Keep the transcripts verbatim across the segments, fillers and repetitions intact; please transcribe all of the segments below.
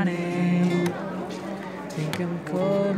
Think I'm cold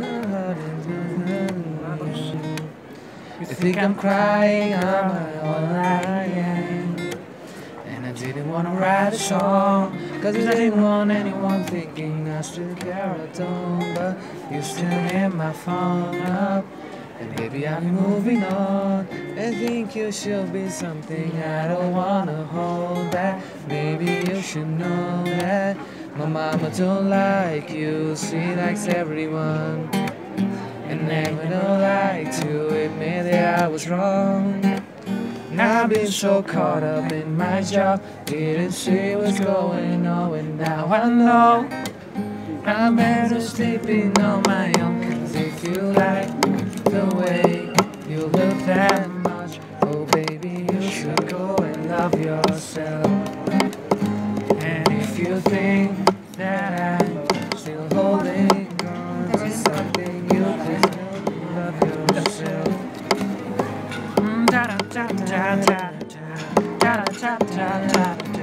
You think I'm crying, I'm all I am. And I didn't wanna write a song, cause I didn't want anyone thinking I still care at all. But you still hit my phone up, and baby I'm moving on. I think you should be something I don't wanna hold back. Maybe you should know that my mama don't like you, she likes everyone. And never don't like to admit that I was wrong. And I've been so caught up in my job, didn't see what's going on, and now I know I'm better sleeping on my own. Cause if you like the way you look that much, oh baby you should go and love yourself. And if you think that I'm still holding on to something, you can love yourself. Da da da da da da da da da da.